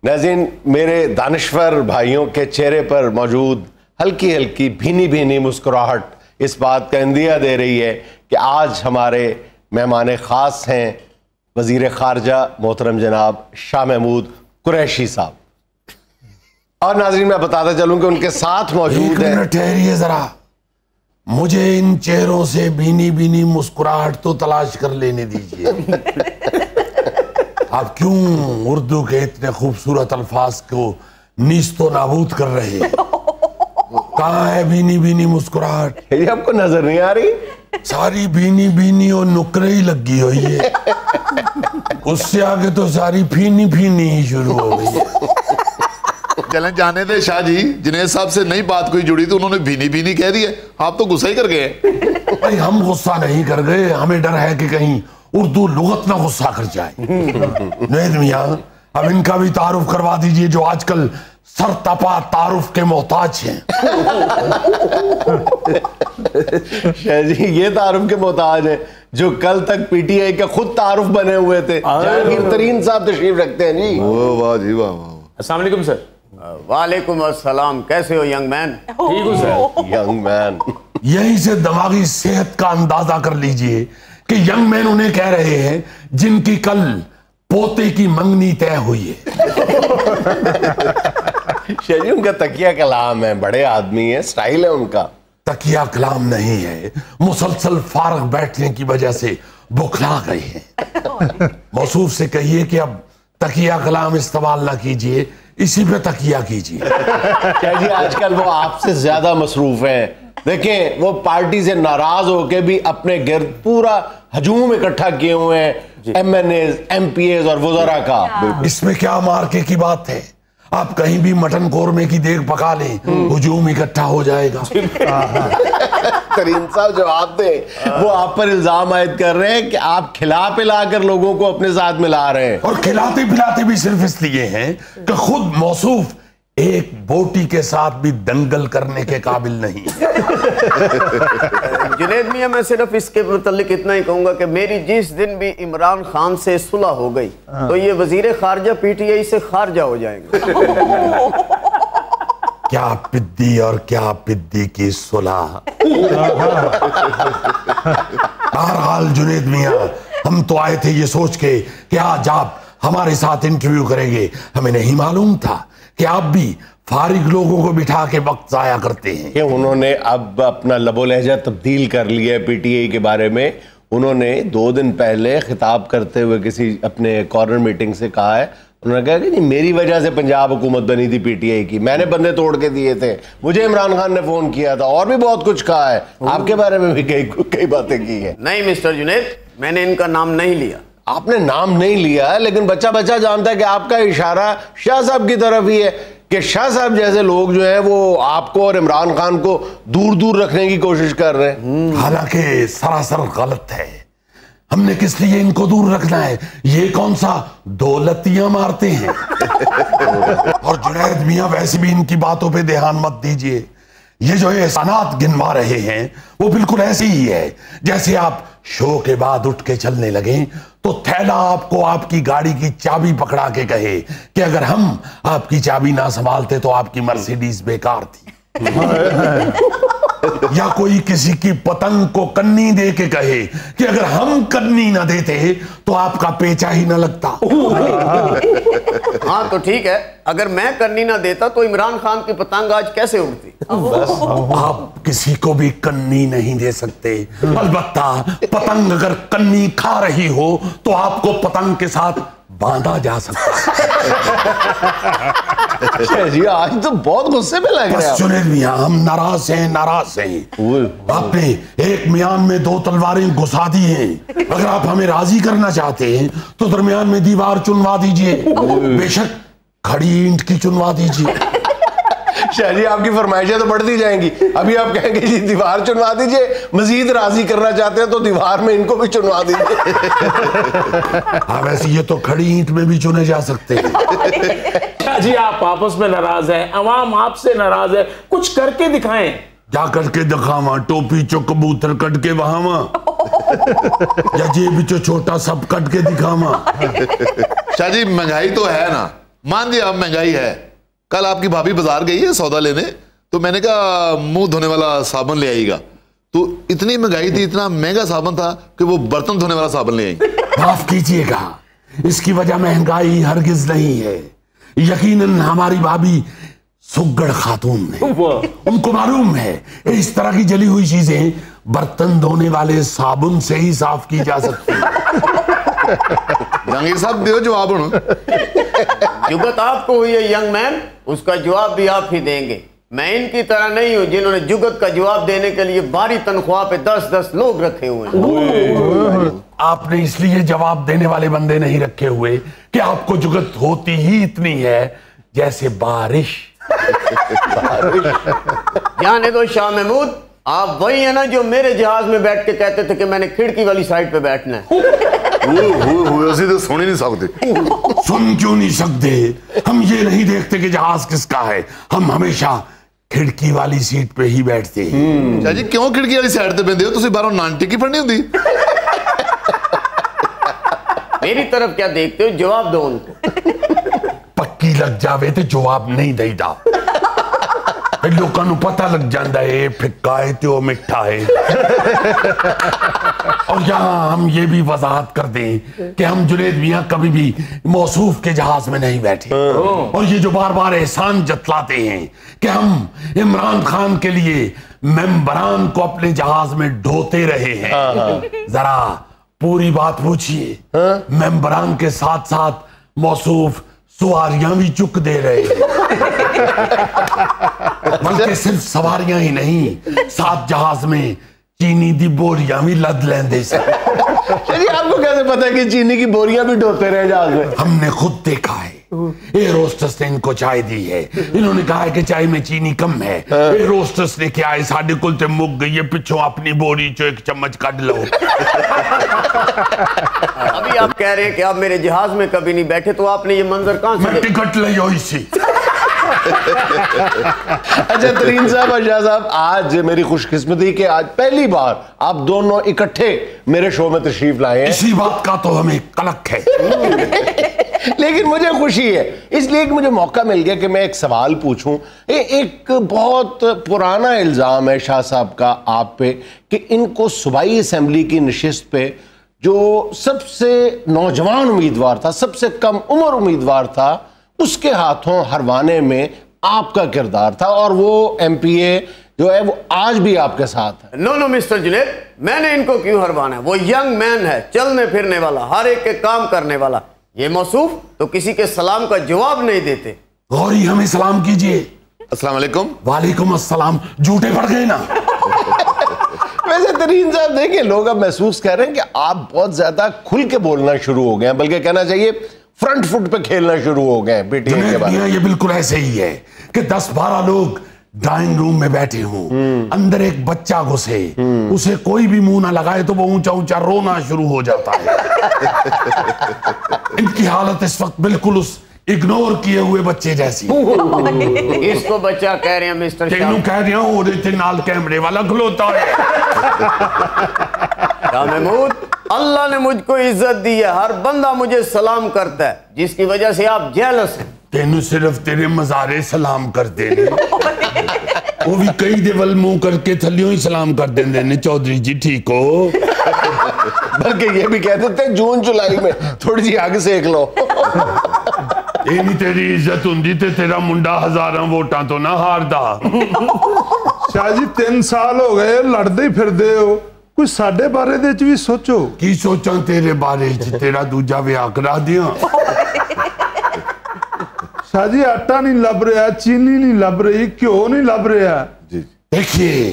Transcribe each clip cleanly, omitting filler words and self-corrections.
नाज़रीन, मेरे दानिश्वर भाइयों के चेहरे पर मौजूद हल्की हल्की भीनी भीनी मुस्कुराहट इस बात का इंदिया दे रही है कि आज हमारे मेहमान ख़ास हैं वज़ीर ख़ारजा मोहतरम जनाब शाह महमूद कुरैशी साहब। और नाज़रीन, मैं बताता चलूँ कि उनके साथ मौजूद है। ठहरिए जरा, मुझे इन चेहरों से भीनी भीनी मुस्कुराहट तो तलाश कर लेने दीजिए। आप क्यों उर्दू के इतने खूबसूरत अल्फाज को नीस्तो नाबूद कर रहे हैं? कहाँ है भीनी भीनी मुस्कुराहट? ये आपको नजर नहीं आ रही? सारी भीनी भीनी और नुकरे ही लगी हुई है। उससे आगे तो सारी फीनी फीनी ही शुरू हो गई है। चलें जाने दे शाह जी, जुनैद साहब से नई बात कोई जुड़ी तो उन्होंने भीनी भीनी कह दी है, आप तो गुस्सा ही कर गए। भाई हम गुस्सा नहीं कर गए, हमें डर है कि कहीं उर्दू लुगत ना गुस्सा कर जाए। जुनैद मियां, अब इनका भी तारुफ करवा दीजिए जो आजकल सरतपा तारुफ के मोहताज हैं। शाह जी, ये तारुफ के मोहताज हैं जो कल तक पीटीआई के खुद तारुफ बने हुए थे। जहांगीर तरीन साहब तशरीफ रखते हैं जी। वाह जी वाह। अस्सलाम वालेकुम सर। वालेकुम अस्सलाम, कैसे हो यंग मैन? ठीक हूँ सर। यंग मैन, यहीं से दिमागी सेहत का अंदाजा कर लीजिए कि यंग मैन उन्हें कह रहे हैं जिनकी कल पोते की मंगनी तय हुई है। शाह जी, उनका तकिया कलाम है, बड़े आदमी है, स्टाइल है उनका। तकिया कलाम नहीं है, मुसलसल फारग बैठने की वजह से बुखला गए हैं। मौसूफ से कहिए कि अब तकिया कलाम इस्तेमाल ना कीजिए, इसी पे तकिया कीजिए। शाह जी, आजकल वो आपसे ज्यादा मसरूफ हैं। देखें, वो पार्टी से नाराज होके भी अपने गिर्द पूरा हजूम इकट्ठा किए हुए हैं, MNAs, MPAs और वज़रा का। इसमें क्या मार्के की बात है? आप कहीं भी मटन कोरमे की देग पका लें, हुजूम इकट्ठा हो जाएगा। तरीन साहब जवाब दे, वो आप पर इल्जाम आयद कर रहे हैं कि आप खिला पिला कर लोगों को अपने साथ मिला रहे हैं। और खिलाते पिलाते भी सिर्फ इसलिए हैं कि खुद मौसूफ एक बोटी के साथ भी दंगल करने के काबिल नहीं है। जुनैद मियां, मैं सिर्फ इसके मुतालिक इतना ही कहूंगा कि मेरी जिस दिन भी इमरान खान से सुलह हो गई तो ये वजीर खारजा पीटीआई से खारजा हो जाएंगे। क्या पिद्दी और क्या पिद्दी की सुलह। बहरहाल जुनैद मियां, हम तो आए थे ये सोच के कि आज आप हमारे साथ इंटरव्यू करेंगे। हमें नहीं मालूम था कि आप भी फारिग लोगों को बिठा के वक्त जाया करते हैं। कि उन्होंने अब अपना लबो लहजा तब्दील कर लिया है पीटीआई के बारे में। उन्होंने 2 दिन पहले खिताब करते हुए किसी अपने कॉर्नर मीटिंग से कहा है, उन्होंने कहा कि नहीं, मेरी वजह से पंजाब हुकूमत बनी थी पीटीआई की, मैंने बंदे तोड़ के दिए थे, मुझे इमरान खान ने फोन किया था, और भी बहुत कुछ कहा है। आपके बारे में भी कई बातें की है। नहीं मिस्टर जुनैद, मैंने इनका नाम नहीं लिया। आपने नाम नहीं लिया, लेकिन बच्चा बच्चा जानता है कि आपका इशारा शाह साहब की तरफ ही है कि शाह साहब जैसे लोग जो हैं वो आपको और इमरान खान को दूर दूर रखने की कोशिश कर रहे हैं। हालांकि सरासर गलत है। हमने किस लिए इनको दूर रखना है? ये कौन सा दौलतियां मारते हैं? और जुनैद मियां, वैसे भी इनकी बातों पे ध्यान मत दीजिए। ये जो एहसानात गिनवा रहे हैं वो बिल्कुल ऐसे ही है जैसे आप शो के बाद उठ के चलने लगे तो थैला आपको आपकी गाड़ी की चाबी पकड़ा के कहे कि अगर हम आपकी चाबी ना संभालते तो आपकी मर्सिडीज बेकार थी। या कोई किसी की पतंग को कन्नी दे के कहे कि अगर हम कन्नी ना देते तो आपका पेचा ही ना लगता। हाँ तो ठीक है, अगर मैं कन्नी ना देता तो इमरान खान की पतंग आज कैसे उड़ती? बस आप किसी को भी कन्नी नहीं दे सकते। अलबत्ता पतंग अगर कन्नी खा रही हो तो आपको पतंग के साथ बांधा जा सकता है। जी, आज तो बहुत गुस्से में लग रहे हैं। जुनैद मियां, हम नाराज हैं। आपने एक म्यान में 2 तलवारें घुसा दी हैं। अगर आप हमें राजी करना चाहते हैं तो दरमियान में दीवार चुनवा दीजिए, बेशक खड़ी ईंट की चुनवा दीजिए। शाह जी, आपकी फरमाइशें तो बढ़ती जाएंगी। अभी आप कहेंगे जी दीवार चुनवा दीजिए, मजीद राजी करना चाहते हैं तो दीवार में इनको भी चुनवा दीजिए। हाँ, वैसे ये तो खड़ी ईंट में भी चुने जा सकते हैं। शाह जी, आप आपस में नाराज हैं, अवाम आपसे नाराज है, कुछ करके दिखाएं। क्या करके दिखावा? टोपी चो कबूतर कट के वहावा या जेब चो छोटा सब कट के दिखावा। शाह जी, महंगाई तो है ना, मान जी आप महंगाई है, कल आपकी भाभी बाजार गई है सौदा लेने, तो मैंने कहा मुंह धोने वाला साबुन ले आएगा, तो इतनी महंगाई थी, इतना महंगा साबुन था कि वो बर्तन धोने वाला साबुन ले आई। माफ कीजिएगा, इसकी वजह महंगाई हरगिज नहीं है। यकीनन हमारी भाभी सुगड़ खातून है, उनको मालूम है इस तरह की जली हुई चीजें बर्तन धोने वाले साबुन से ही साफ की जा सकती है। जहांगीर साहब दियो जवाब। जुगत आपको हुई है यंग मैन, उसका जवाब भी आप ही देंगे। मैं इनकी तरह नहीं हूं जिन्होंने जुगत का जवाब देने के लिए भारी तनख्वाह पे 10-10 लोग रखे हुए हैं। आपने इसलिए जवाब देने वाले बंदे नहीं रखे हुए कि आपको जुगत होती ही इतनी है जैसे बारिश। जाने दो शाह महमूद, आप वही है ना जो मेरे जहाज में बैठ के कहते थे कि मैंने खिड़की वाली साइड पे बैठना है। असि तो सुन ही नहीं सकते। सुन क्यों नहीं सकते? हम ये नहीं देखते कि जहाज किसका है, हम हमेशा खिड़की वाली सीट पे ही बैठते हैं। शाह जी क्यों खिड़की वाली साइड पे बैठते हो? तुसी बाहरों नान टिक्की फड़नी होती। मेरी तरफ क्या देखते हो? जवाब दो उनको। पक्की लग जावे तो जवाब नहीं देता, लोगों को पता लग जाता है फिक्का है तो मिठा है। और यहाँ हम ये भी वजाहत कर दें कि हम जुनैद मियां कभी भी मौसूफ के जहाज में नहीं बैठे, और ये जो बार बार एहसान जतलाते हैं कि हम इमरान खान के लिए मेंबरान को अपने जहाज में ढोते रहे हैं, जरा पूरी बात पूछिए। मेंबरान के साथ साथ मौसूफ सवारियां भी चुक दे रहे हैं, बल्कि सिर्फ सवारियां ही नहीं, साथ जहाज में चीनी दी बोरियां भी लद लेंदे से। चलिए आपको कैसे पता है कि चीनी की बोरियां भी ढोते रहे जहाज में? हमने खुद देखा है। एयर होस्टेस ने इनको चाय दी है, इन्होंने कहा है कि चाय में चीनी कम है। एयर होस्टेस ने क्या है, साढ़े कुल ते मुक गई है, पिछों अपनी बोरी चो एक चम्मच काट लो। अभी आप कह रहे हैं कि आप मेरे जहाज में कभी नहीं बैठे, तो आपने ये मंजर कहां से? मैं टिकट ले इसी। अच्छा तरीन साहब, अशा साहब, आज मेरी खुशकिस्मती कि आज पहली बार आप दोनों इकट्ठे मेरे शो में तशरीफ लाए हैं। इसी बात का तो हमें कलक है। लेकिन मुझे खुशी है इसलिए कि मुझे मौका मिल गया कि मैं एक सवाल पूछूं। एक बहुत पुराना इल्जाम है शाह साहब का आप पे कि इनको सूबाई असेंबली की नशिस्त पे जो सबसे नौजवान उम्मीदवार था, सबसे कम उम्र उम्मीदवार था, उसके हाथों हरवाने में आपका किरदार था, और वो एमपीए जो है वो आज भी आपके साथ है। नो मिस्टर जुनैद, मैंने इनको क्यों हरवाना है? वो यंग मैन है, चलने फिरने वाला, हर एक के काम करने वाला। ये मौसूफ तो किसी के सलाम का जवाब नहीं देते। गौरी हमें सलाम कीजिए। अस्सलाम वालेकुम। वालेकुम अस्सलाम। झूठे पड़ गए ना। वैसे तरीन साहब देखिए, लोग अब महसूस कर रहे हैं कि आप बहुत ज्यादा खुल के बोलना शुरू हो गए हैं, बल्कि कहना चाहिए फ्रंट फुट पे खेलना शुरू हो गए पीटीआई के बारे में। ये बिल्कुल ऐसे ही है कि 10-12 लोग ड्राइंग रूम में बैठे हों, अंदर एक बच्चा घुसे, उसे कोई भी मुंह ना लगाए तो वो ऊंचा ऊंचा रोना शुरू हो जाता है। इनकी हालत इस वक्त बिल्कुल उस इग्नोर किए हुए बच्चे जैसी। इसको बच्चा कह रहे हैं मिस्टर शाह? तेनू कह रहा हूं, ओदे ते नाल कैमरे वाला खलोता है। शाह महमूद, अल्लाह ने मुझको इज्जत दी है, हर बंदा मुझे सलाम करता है, जिसकी वजह से आप जेलस हैं। तेनू सिर्फ तेरे मजारे सलाम कर देने, वो भी कई दे वल मुंह करके थल्लियों ही सलाम कर देंदे ने, चौधरी जी ठीक हो। बल्कि ये भी कह देते हैं जून जुलाई में थोड़ी सी आग सेक लो। ये नहीं तेरी इज्जत हुंदी ते तेरा मुंडा हजारां वोटां तो ना हारदा। शाह जी 3 साल हो गए लड़दे ही फिरदे हो, कोई साडे बारे दे च भी सोचो। की सोचां तेरे बारे च? तेरा दूजा विआह करा दियां। शाह जी आटा नहीं लभ रहा, चीनी नहीं लभ रही, घ्यो नहीं लभ रहा। देखिए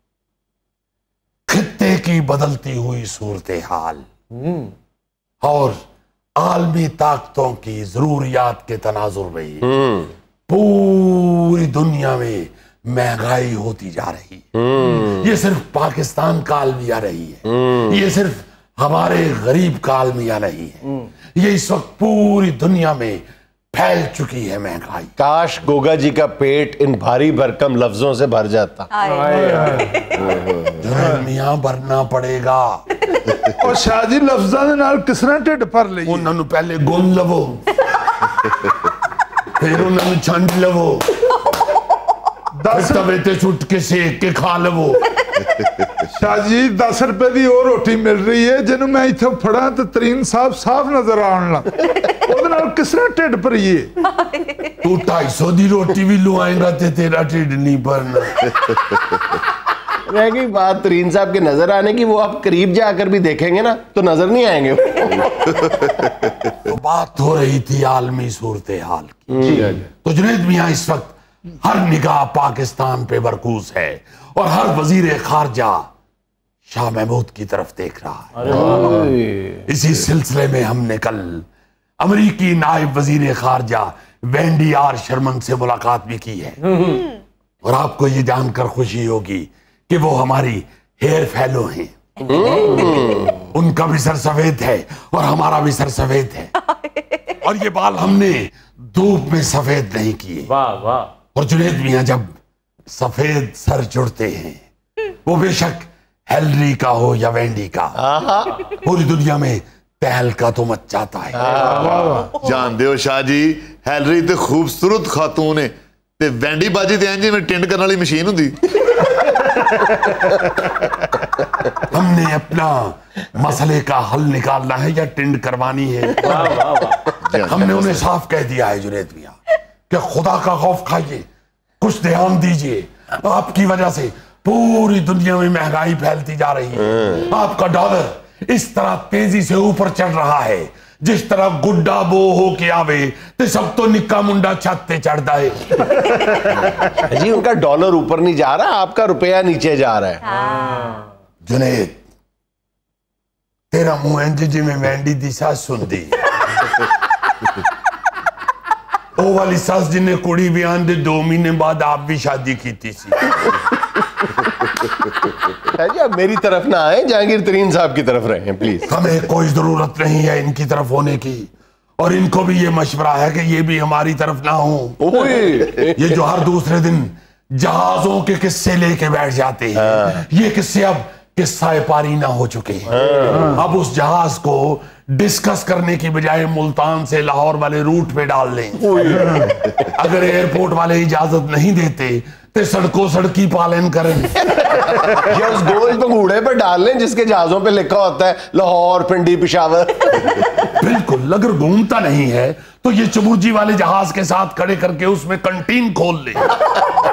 खित्ते की बदलती हुई सूरत हाल और आलमी ताकतों की जरूरियात के तनाजुर में पूरी दुनिया में महंगाई होती जा रही है। ये सिर्फ पाकिस्तान का आलमिया नहीं है, ये सिर्फ हमारे गरीब का आलमिया नहीं है, ये इस वक्त पूरी दुनिया में फैल चुकी है महंगाई। काश गोगा जी का पेट इन भारी भरकम लफ्जों से भर जाता। मियां भरना पड़ेगा। और शाह जी लफ्जां दे नाल किस तरह ढिड भर लईए? उन्होंने पहले गुन लवो। फिर उन्होंने छंड लवो, 10 तवे ते सुट के सेक के खा लवो। शाह जी 10 रुपए की और रोटी मिल रही है जिन्हों मैं इतों फड़ा तो तरीन साहब साफ नजर आने लग किस तरह ढिड भरीए। तू 250 की रोटी भी लुआएगा ते तेरा ढिड नहीं भरना। रह गई बात तरीन साहब के नजर आने की, वो आप करीब जाकर भी देखेंगे ना तो नजर नहीं आएंगे। तो बात हो रही थी आलमी सूरत हाल की। तो जुनैद मियां इस वक्त हर निगाह पाकिस्तान पे मरकूज है और हर वजीर खारजा शाह महमूद की तरफ देख रहा है। इसी सिलसिले में हमने कल अमरीकी नायब वजीर खारजा वेंडी आर शर्मन से मुलाकात भी की है। और आपको ये जानकर खुशी होगी कि वो हमारी हेयर फेलो हैं। उनका भी सर सफेद है और हमारा भी सर सफेद है। और ये बाल हमने धूप में सफेद नहीं किए। वाह वाह। और जुनैद मियां जब सफेद सर जुड़ते हैं, वो बेशक हेलरी का हो या वेंडी का, पूरी दुनिया में तहलका तो मच जाता है। जानते हो शाह जी, हेलरी ते खूबसूरत खातून है ते वेंडी बाजी ते इंज में टिंड करने वाली मशीन होंदी। हमने अपना मसले का हल निकालना है या टिंड करवानी है। हमने उन्हें साफ कह दिया है जुनैद मियां कि खुदा का खौफ खाइए, कुछ ध्यान दीजिए। आपकी वजह से पूरी दुनिया में महंगाई फैलती जा रही है। आपका डॉलर इस तरह तेजी से ऊपर चढ़ रहा है जिस तरह गुड्डा बो हो के आवे तो सब तो निक्का मुंडा छत पे चढ़ता है। जी उनका डॉलर ऊपर नहीं जा रहा, आपका रुपया नीचे जा रहा है। जुनैद तेरा मुंह इंज जिवें वेंडी दी सस हुंदी। ओ वाली सस जिन्हें कुड़ी बयान दे 2 महीने बाद आप भी शादी की थी सी। जी आप मेरी तरफ ना आए, जहांगीर तरीन साहब की तरफ रहे प्लीज। हमें कोई जरूरत नहीं है इनकी तरफ होने की और इनको भी ये मशवरा है कि ये भी हमारी तरफ ना हो। ये जो हर दूसरे दिन जहाजों के किस्से लेके बैठ जाते हैं, ये किस्से अब किस्सा पारी ना हो चुके हैं। अब उस जहाज को डिस्कस करने की बजाय मुल्तान से लाहौर वाले रूट पे डाल लें। अगर एयरपोर्ट वाले इजाजत नहीं देते तो सड़कों सड़की पालन करें। या उस गोल पंगूड़े पर डाल लें जिसके जहाजों पे लिखा होता है लाहौर, पिंडी, पेशावर। बिल्कुल, अगर घूमता नहीं है तो ये चबुर्जी वाले जहाज के साथ खड़े करके उसमें कंटीन खोल ले।